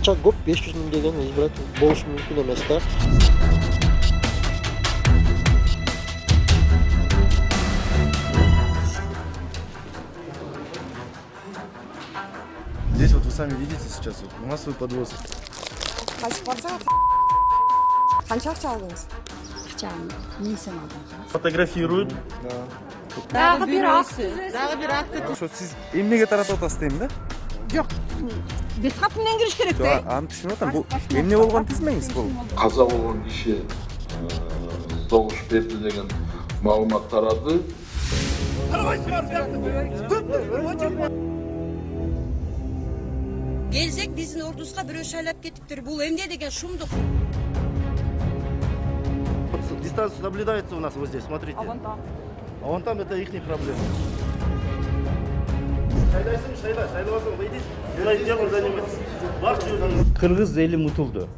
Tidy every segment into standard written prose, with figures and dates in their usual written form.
Акча көп, 500 000 деген избиратель болушу мүмкүн эмес да. Здесь вот вы сами видите сейчас вот массовый подвоз. Фотографируют. Дагы бир акты. Что siz эмнеге таратып атасыз дейм да? Жок. Бесхат менен кириш керек да. Аны түшүнүп атам. Бул эмне болгон тизмеңиз бул? Каза болгон киши добуш берди деген маалымат тарады. Келсек биздин ордубузга бирөө шайлап кетиптир. Бул эмне деген шумдук? Дистанция соблюдается у нас вот здесь, смотрите. А вон там это их проблема. Шайлайсың, выйди. Силай делом занимайтесь. Кыргыз эли мутулду.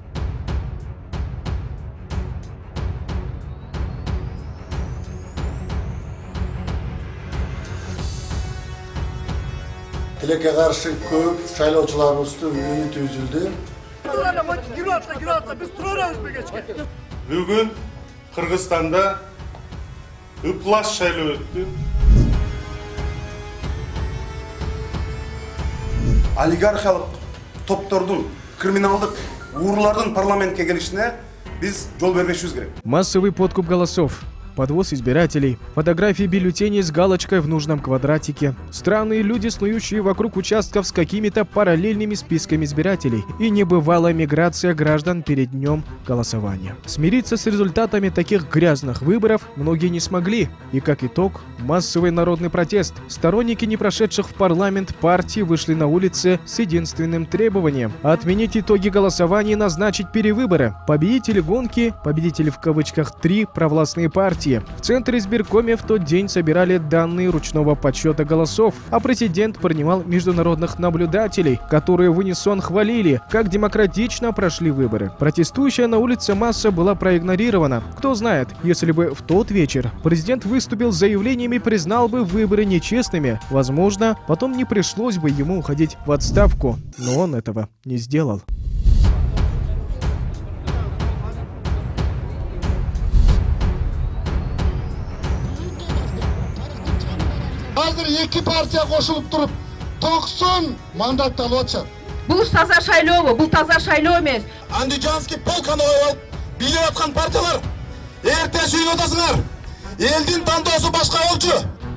Тилекке каршы көп шайлоочуларыбыздын үмүтү үзүлдү. Биз турабыз кечке. Бүгүн Кыргызстанда ыплас шайлоо өттү. Олигархиялык топтордун, криминалдык урлардын парламентке келишине биз жол бербешибиз керек. Массовый подкуп голосов, подвоз избирателей, фотографии бюллетеней с галочкой в нужном квадратике, странные люди, снующие вокруг участков с какими-то параллельными списками избирателей и небывалая миграция граждан перед днем голосования. Смириться с результатами таких грязных выборов многие не смогли, и как итог массовый народный протест. Сторонники не прошедших в парламент партий вышли на улицы с единственным требованием – отменить итоги голосования и назначить перевыборы. Победители гонки, победители в кавычках 3 провластные партии. В центре избиркоме в тот день собирали данные ручного подсчета голосов, а президент принимал международных наблюдателей, которые в унисон хвалили, как демократично прошли выборы. Протестующая на улице масса была проигнорирована. Кто знает, если бы в тот вечер президент выступил с заявлениями и признал бы выборы нечестными, возможно, потом не пришлось бы ему уходить в отставку. Но он этого не сделал. Азыр эки партия кошулуп туруп 90 мандат алып атышат. Бул таза шайлоо, бул таза шайлоо эмес. Андижанский полканы коюп алып бийлеп аткан партиялар эрте сүйүнүп атасыңар. Элдин тандоосу башка болчу.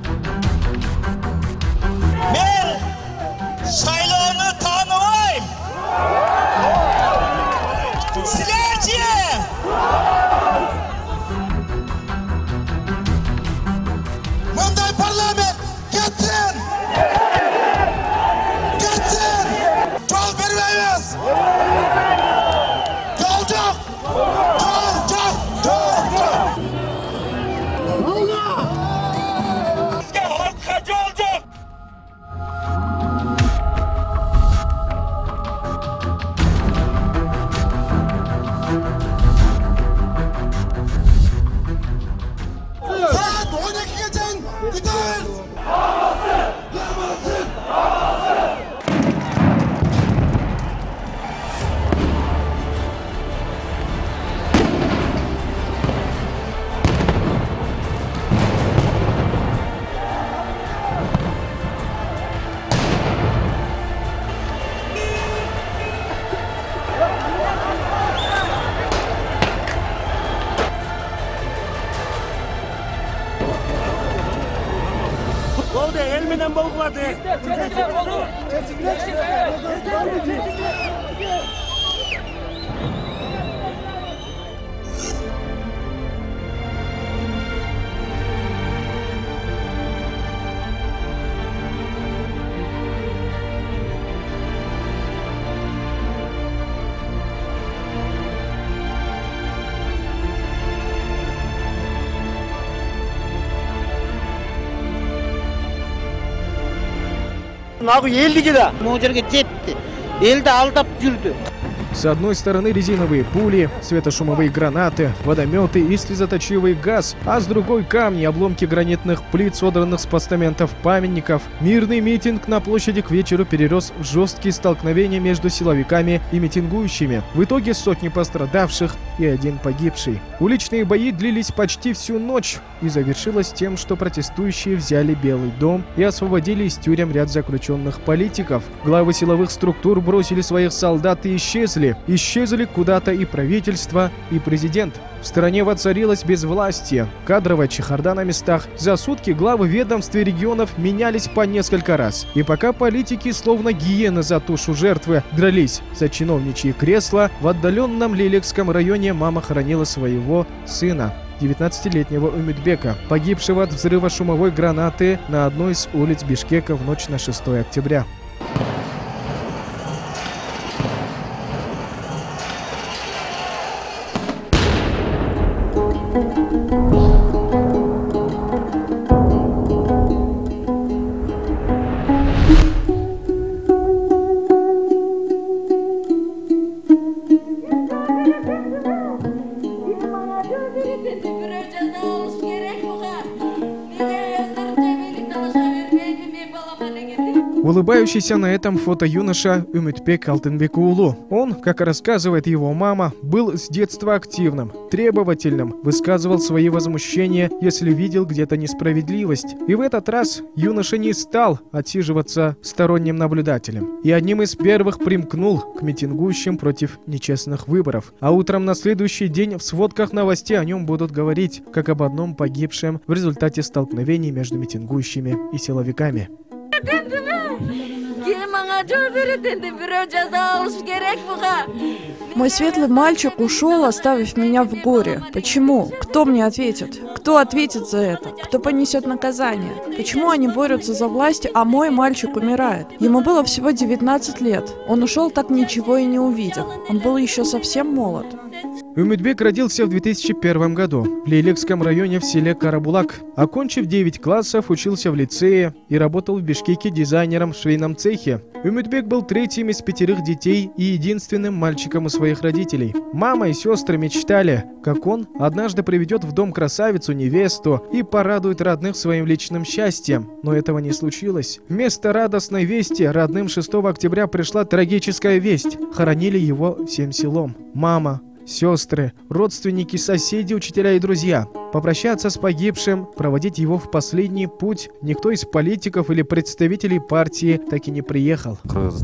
Мен шайлоону тааныбайм. Силерчи? Мындай парламент кетсин! Кетсин! Жол бербейбиз! Жол жок! Жол жок! Жол жок! Бизге халкка жол жок. Saat 12'ye çeyin! Gidiyoruz! Oldu, el menen bolguladı. Нагы элдиги да. Могу жерге жетти. Элди алдап жүрдү. С одной стороны резиновые пули, светошумовые гранаты, водометы и слезоточивый газ, а с другой камни, обломки гранитных плит, содранных с постаментов памятников. Мирный митинг на площади к вечеру перерос в жесткие столкновения между силовиками и митингующими. В итоге сотни пострадавших и 1 погибший. Уличные бои длились почти всю ночь и завершилось тем, что протестующие взяли Белый дом и освободили из тюрем ряд заключенных политиков. Главы силовых структур бросили своих солдат и исчезли. Исчезли куда-то и правительство, и президент. В стране воцарилось безвластие, кадровая чехарда на местах. За сутки главы ведомств и регионов менялись по несколько раз. И пока политики, словно гиены за тушу жертвы, дрались за чиновничьи кресла, в отдаленном Лилекском районе мама хоронила своего сына, 19-летнего Умитбека, погибшего от взрыва шумовой гранаты на одной из улиц Бишкека в ночь на 6 октября. Улыбающийся на этом фото юноша Умитбек Алтынбекуулу. Он, как рассказывает его мама, был с детства активным, требовательным, высказывал свои возмущения, если видел где-то несправедливость. И в этот раз юноша не стал отсиживаться сторонним наблюдателем. И одним из первых примкнул к митингующим против нечестных выборов. А утром на следующий день в сводках новостей о нем будут говорить, как об одном погибшем в результате столкновений между митингующими и силовиками. Мой светлый мальчик ушел, оставив меня в горе. Почему? Кто мне ответит? Кто ответит за это? Кто понесет наказание? Почему они борются за власть, а мой мальчик умирает? Ему было всего 19 лет. Он ушел, так ничего и не увидев. Он был еще совсем молод. Умитбек родился в 2001 году в Лилекском районе в селе Карабулак. Окончив 9 классов, учился в лицее и работал в Бишкеке дизайнером в швейном цехе. Умитбек был третьим из 5 детей и единственным мальчиком у своих родителей. Мама и сестры мечтали, как он однажды приведет в дом красавицу-невесту и порадует родных своим личным счастьем. Но этого не случилось. Вместо радостной вести родным 6 октября пришла трагическая весть. Хоронили его всем селом. Мама, сестры, родственники, соседи, учителя и друзья. Попрощаться с погибшим, проводить его в последний путь никто из политиков или представителей партии так и не приехал.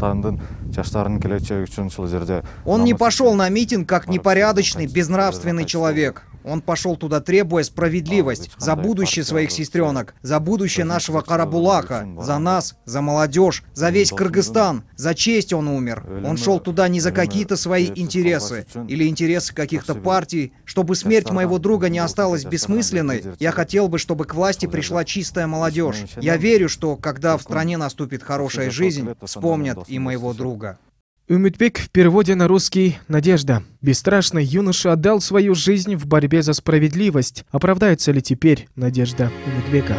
Он не пошел на митинг как непорядочный, безнравственный человек. Он пошел туда, требуя справедливость за будущее своих сестренок, за будущее нашего Карабулака, за нас, за молодежь, за весь Кыргызстан. За честь он умер. Он шел туда не за какие-то свои интересы или интересы каких-то партий. Чтобы смерть моего друга не осталась бессмысленной, я хотел бы, чтобы к власти пришла чистая молодежь. Я верю, что когда в стране наступит хорошая жизнь, вспомнят и моего друга. Умитбек в переводе на русский «Надежда». Бесстрашный юноша отдал свою жизнь в борьбе за справедливость. Оправдается ли теперь надежда Умитбека?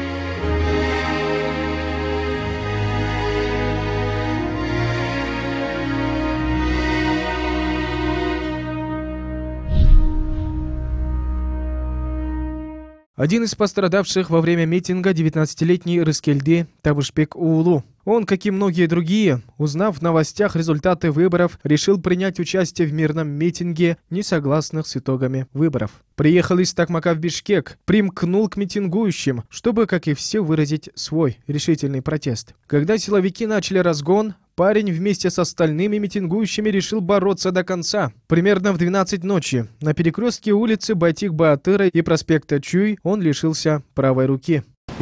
Один из пострадавших во время митинга 19-летний Рыскелди Табышбек-уулу. Он, как и многие другие, узнав в новостях результаты выборов, решил принять участие в мирном митинге несогласных с итогами выборов. Приехал из Токмака в Бишкек, примкнул к митингующим, чтобы, как и все, выразить свой решительный протест. Когда силовики начали разгон, парень вместе с остальными митингующими решил бороться до конца. Примерно в 12 ночи на перекрестке улицы Байтик-Баатыра и проспекта Чуй он лишился правой руки.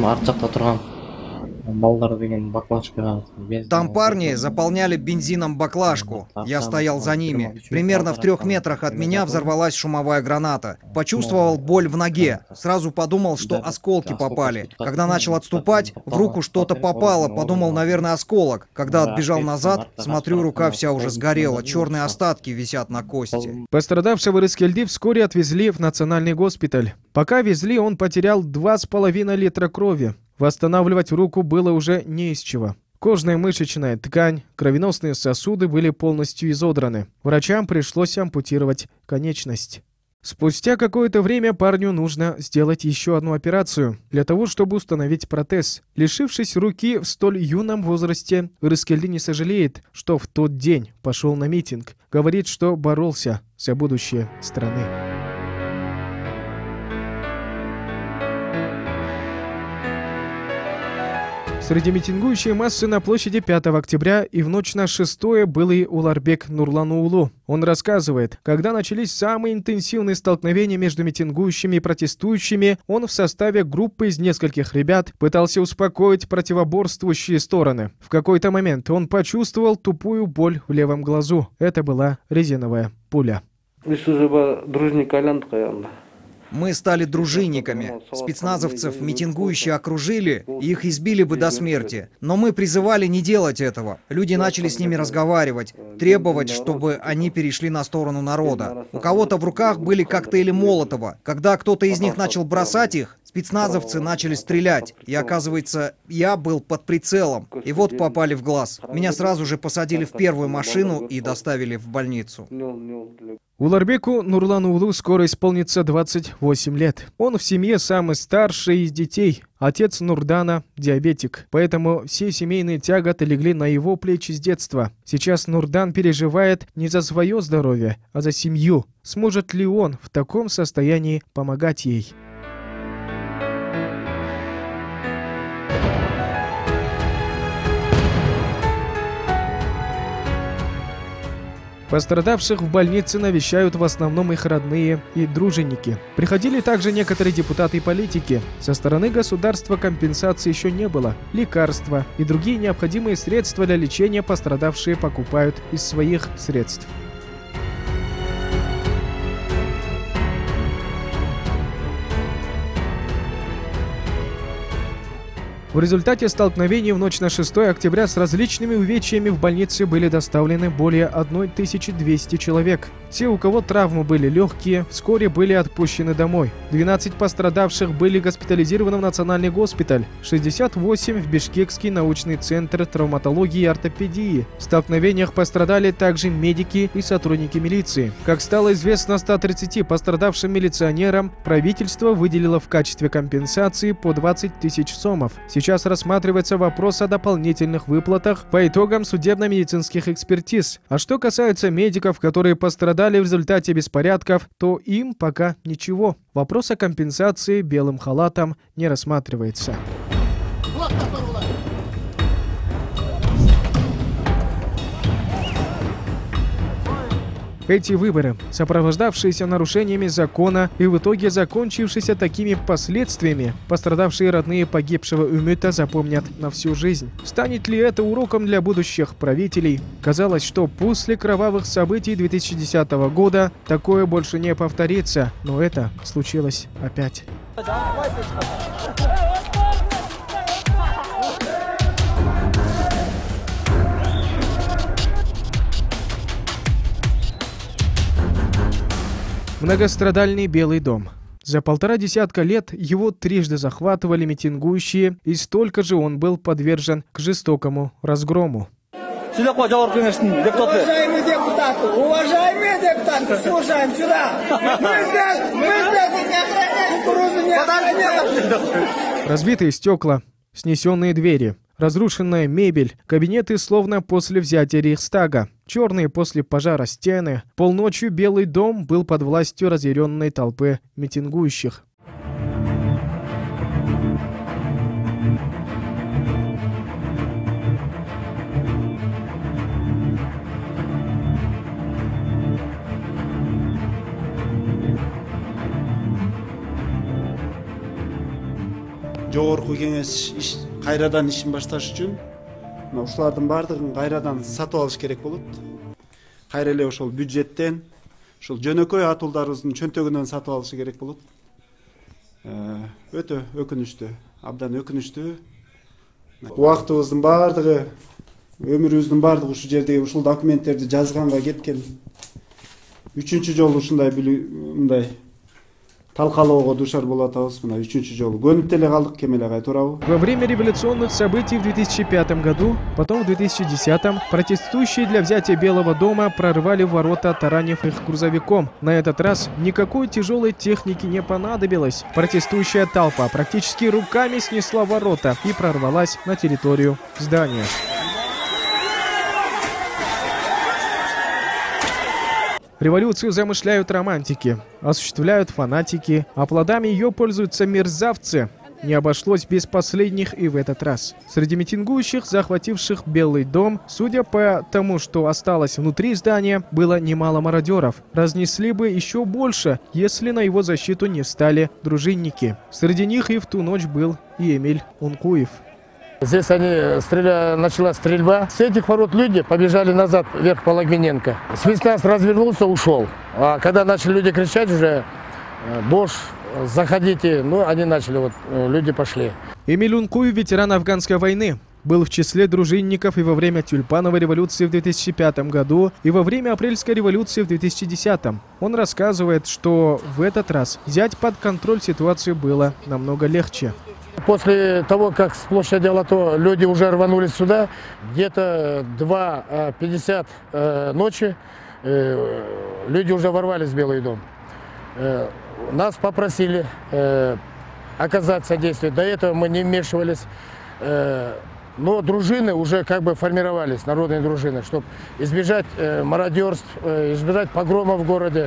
Там парни заполняли бензином баклажку. Я стоял за ними. Примерно в 3 метрах от меня взорвалась шумовая граната. Почувствовал боль в ноге. Сразу подумал, что осколки попали. Когда начал отступать, в руку что-то попало. Подумал, наверное, осколок. Когда отбежал назад, смотрю, рука вся уже сгорела. Черные остатки висят на кости. Пострадавшего Рыскелди вскоре отвезли в национальный госпиталь. Пока везли, он потерял 2,5 литра крови. Восстанавливать руку было уже не из чего. Кожная мышечная ткань, кровеносные сосуды были полностью изодраны. Врачам пришлось ампутировать конечность. Спустя какое-то время парню нужно сделать еще одну операцию для того, чтобы установить протез. Лишившись руки в столь юном возрасте, Рыскелди не сожалеет, что в тот день пошел на митинг. Говорит, что боролся за будущее страны. Среди митингующей массы на площади 5 октября и в ночь на 6 был и Уларбек Нурлануулу. Он рассказывает, когда начались самые интенсивные столкновения между митингующими и протестующими, он в составе группы из нескольких ребят пытался успокоить противоборствующие стороны. В какой-то момент он почувствовал тупую боль в левом глазу. Это была резиновая пуля. Мы стали дружинниками. Спецназовцев митингующие окружили, и их избили бы до смерти. Но мы призывали не делать этого. Люди начали с ними разговаривать, требовать, чтобы они перешли на сторону народа. У кого-то в руках были коктейли Молотова. Когда кто-то из них начал бросать их, спецназовцы начали стрелять. И оказывается, я был под прицелом. И вот попали в глаз. Меня сразу же посадили в первую машину и доставили в больницу. Уларбеку Нурлануулу скоро исполнится 28 лет. Он в семье самый старший из детей. Отец Нурдана – диабетик, поэтому все семейные тяготы легли на его плечи с детства. Сейчас Нурдан переживает не за свое здоровье, а за семью. Сможет ли он в таком состоянии помогать ей? Пострадавших в больнице навещают в основном их родные и дружинники. Приходили также некоторые депутаты и политики. Со стороны государства компенсации еще не было. Лекарства и другие необходимые средства для лечения пострадавшие покупают из своих средств. В результате столкновений в ночь на 6 октября с различными увечьями в больнице были доставлены более 1200 человек. Те, у кого травмы были легкие, вскоре были отпущены домой. 12 пострадавших были госпитализированы в национальный госпиталь, 68 в Бишкекский научный центр травматологии и ортопедии. В столкновениях пострадали также медики и сотрудники милиции. Как стало известно 130 пострадавшим милиционерам, правительство выделило в качестве компенсации по 20 тысяч сомов. Сейчас рассматривается вопрос о дополнительных выплатах по итогам судебно-медицинских экспертиз. А что касается медиков, которые пострадали в результате беспорядков, то им пока ничего. Вопрос о компенсации белым халатом не рассматривается. Эти выборы, сопровождавшиеся нарушениями закона и в итоге закончившиеся такими последствиями, пострадавшие родные погибшего Умита запомнят на всю жизнь. Станет ли это уроком для будущих правителей? Казалось, что после кровавых событий 2010 года такое больше не повторится, но это случилось опять. Многострадальный Белый дом. За 1,5 десятка лет его трижды захватывали митингующие, и столько же он был подвержен к жестокому разгрому. Уважаемые депутаты, слушаем сюда. Мы здесь не охраняем. Разбитые стекла, снесенные двери, разрушенная мебель, кабинеты словно после взятия Рейхстага, черные после пожара стены. Полночью Белый дом был под властью разъяренной толпы митингующих. Жогорку кеңеш кайрадан ишин башташ үчүн ушулардын баардыгын кайрадан сатып алыш керек болот. Кайра эле ошол бюджеттен, ушул жөнөкөй атуулдарыбыздын чөнтөгүнөн сатып алышы керек болот. Өтө өкүнүчтүү, абдан өкүнүчтүү. Убактыбыздын баардыгы, өмүрүбүздүн баардыгы ушул жердеги ушул документтерди жазганга кеткен. Үчүнчү жолу ушундай талкалоого дуушар болуп атабыз. Мына 3-чү жолу көнүп деле калдык, кемелегай туурабы. Во время революционных событий в 2005 году, потом в 2010 протестующие для взятия Белого дома прорвали ворота, таранив их грузовиком. На этот раз никакой тяжелой техники не понадобилось. Протестующая толпа практически руками снесла ворота и прорвалась на территорию здания. Революцию замышляют романтики, осуществляют фанатики, а плодами ее пользуются мерзавцы. Не обошлось без последних и в этот раз. Среди митингующих, захвативших Белый дом, судя по тому, что осталось внутри здания, было немало мародеров. Разнесли бы еще больше, если на его защиту не встали дружинники. Среди них и в ту ночь был и Эмиль Ункуев. Здесь началась стрельба. С этих ворот люди побежали назад, вверх по Логвиненко. Спецназ развернулся, ушел. А когда начали люди кричать уже, Бош, заходите, ну они начали, люди пошли. Эмиль Ункуев, ветеран афганской войны, был в числе дружинников и во время тюльпановой революции в 2005 году, и во время апрельской революции в 2010. Он рассказывает, что в этот раз взять под контроль ситуацию было намного легче. После того, как с площади Алато люди уже рванулись сюда, где-то 2:50 ночи люди уже ворвались в Белый дом. Нас попросили оказать содействие. До этого мы не вмешивались. Но дружины уже как бы формировались, народные дружины, чтобы избежать мародерств, избежать погромов в городе.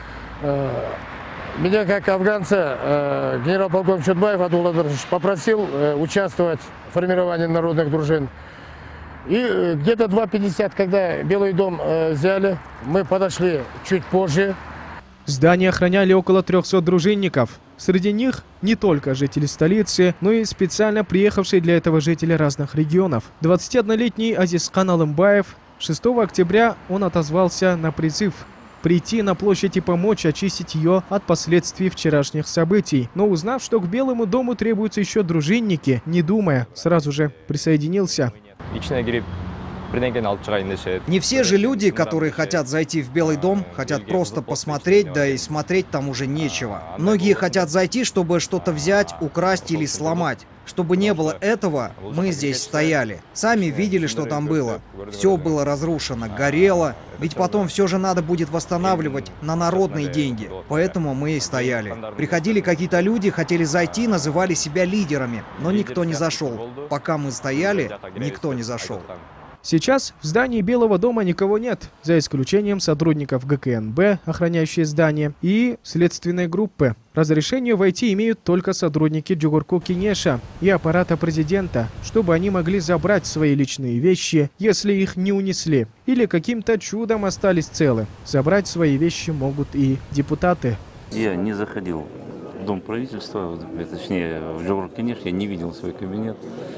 Меня, как афганца, генерал-полковник Чудбаев Адул Адурович попросил участвовать в формировании народных дружин. И где-то 2:50, когда Белый дом взяли, мы подошли чуть позже. Здание охраняли около 300 дружинников. Среди них не только жители столицы, но и специально приехавшие для этого жители разных регионов. 21-летний Азизкан Алымбаев, 6 октября он отозвался на призыв прийти на площадь и помочь очистить ее от последствий вчерашних событий. Но узнав, что к Белому дому требуются еще дружинники, не думая, сразу же присоединился. Не все же люди, которые хотят зайти в Белый дом, хотят просто посмотреть, да и смотреть там уже нечего. Многие хотят зайти, чтобы что-то взять, украсть или сломать. Чтобы не было этого, мы здесь стояли. Сами видели, что там было. Все было разрушено, горело. Ведь потом все же надо будет восстанавливать на народные деньги. Поэтому мы и стояли. Приходили какие-то люди, хотели зайти, называли себя лидерами. Но никто не зашел. Пока мы стояли, никто не зашел. Сейчас в здании Белого дома никого нет, за исключением сотрудников ГКНБ, охраняющие здание, и следственной группы. Разрешение войти имеют только сотрудники Джугурку Кенеша и аппарата президента, чтобы они могли забрать свои личные вещи, если их не унесли, или каким-то чудом остались целы. Забрать свои вещи могут и депутаты. Я не заходил в Дом правительства, точнее в Джугурку Кенеш, я не видел свой кабинет.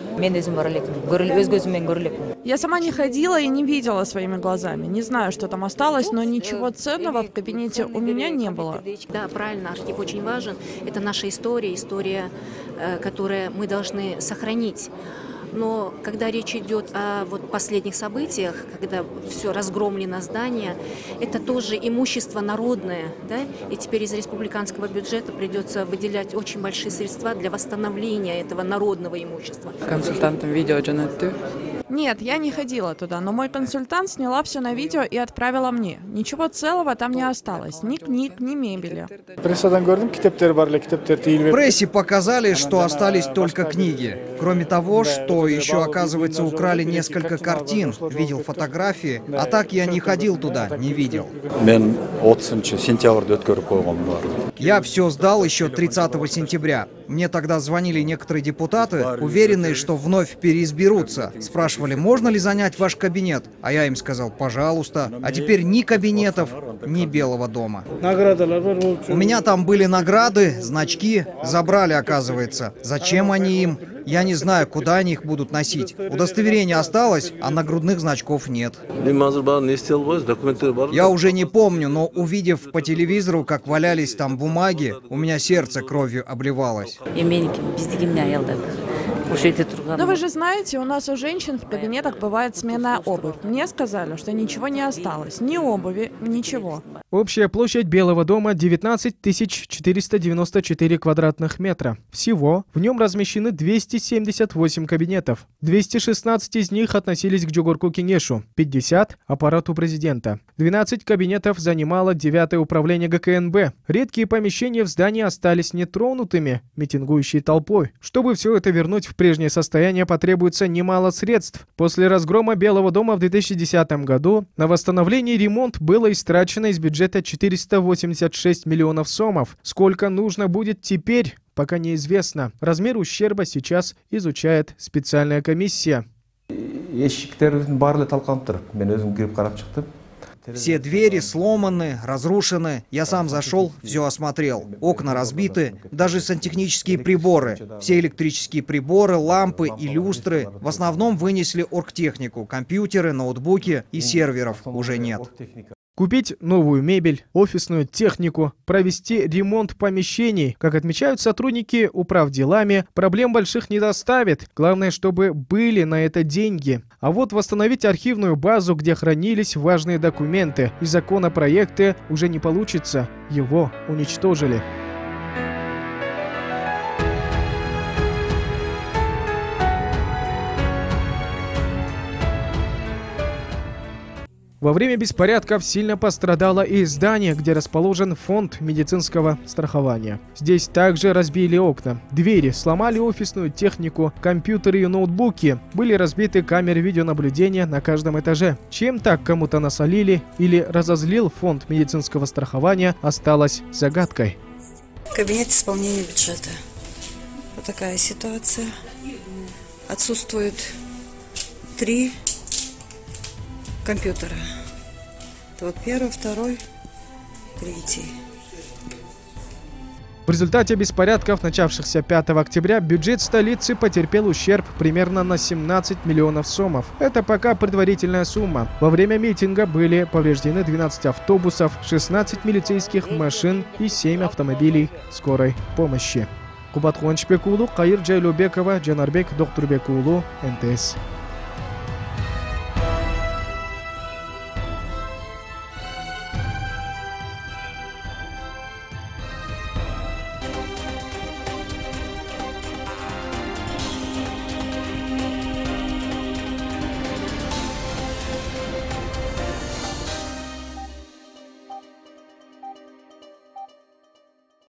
Я сама не ходила и не видела своими глазами. Не знаю, что там осталось, но ничего ценного в кабинете у меня не было. Да, правильно, архив очень важен. Это наша история, которую мы должны сохранить. Но когда речь идет о последних событиях, когда все разгромлено здание, это тоже имущество народное, да? И теперь из республиканского бюджета придется выделять очень большие средства для восстановления этого народного имущества. Консультантом видео Джанетту? Нет, я не ходила туда, но мой консультант сняла все на видео и отправила мне. Ничего целого там не осталось, ни книг, ни мебели. В прессе показали, что остались только книги. Кроме того, что еще, оказывается, украли несколько картин. Видел фотографии, а так я не ходил туда, не видел. Я все сдал еще 30 сентября. Мне тогда звонили некоторые депутаты, уверенные, что вновь переизберутся. Спрашивали, можно ли занять ваш кабинет? А я им сказал, пожалуйста. А теперь ни кабинетов, ни Белого дома. У меня там были награды, значки. Забрали, оказывается. Зачем они им? Я не знаю, куда они их будут носить. Удостоверение осталось, а нагрудных значков нет. Я уже не помню, но увидев по телевизору, как валялись там бумаги, у меня сердце кровью обливалось. Но вы же знаете, у нас у женщин в кабинетах бывает сменная обувь. Мне сказали, что ничего не осталось. Ни обуви, ничего. Общая площадь Белого дома 19 494 квадратных метра. Всего в нем размещены 278 кабинетов. 216 из них относились к Жогорку Кеңешу, 50 – аппарату президента. 12 кабинетов занимало 9-е управление ГКНБ. Редкие помещения в здании остались нетронутыми митингующей толпой. Чтобы все это вернуть в прежнее состояние, потребуется немало средств. После разгрома Белого дома в 2010 году на восстановление и ремонт было истрачено из бюджета 486 миллионов сомов. Сколько нужно будет теперь, пока неизвестно. Размер ущерба сейчас изучает специальная комиссия. Все двери сломаны, разрушены. Я сам зашел, все осмотрел. Окна разбиты, даже сантехнические приборы. Все электрические приборы, лампы и люстры. В основном вынесли оргтехнику. Компьютеры, ноутбуки и серверов уже нет. Купить новую мебель, офисную технику, провести ремонт помещений. Как отмечают сотрудники управделами, проблем больших не доставит. Главное, чтобы были на это деньги. А вот восстановить архивную базу, где хранились важные документы и законопроекты, уже не получится. Его уничтожили. Во время беспорядков сильно пострадало и здание, где расположен фонд медицинского страхования. Здесь также разбили окна, двери, сломали офисную технику, компьютеры и ноутбуки. Были разбиты камеры видеонаблюдения на каждом этаже. Чем так кому-то насолили или разозлил фонд медицинского страхования, осталось загадкой. Кабинет исполнения бюджета. Вот такая ситуация. Отсутствует 3 компьютера. Это вот 1, 2, 3. В результате беспорядков, начавшихся 5 октября, бюджет столицы потерпел ущерб примерно на 17 миллионов сомов. Это пока предварительная сумма. Во время митинга были повреждены 12 автобусов, 16 милицейских машин и 7 автомобилей скорой помощи. Кубат Хуанчбек уулу, Кайыр Жайлоубекова, Жанарбек Доктурбек уулу, НТС.